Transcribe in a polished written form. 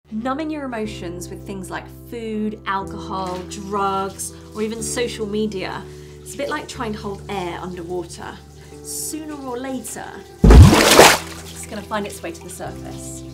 Numbing your emotions with things like food, alcohol, drugs, or even social media, it's a bit like trying to hold air underwater. Sooner or later, it's going to find its way to the surface.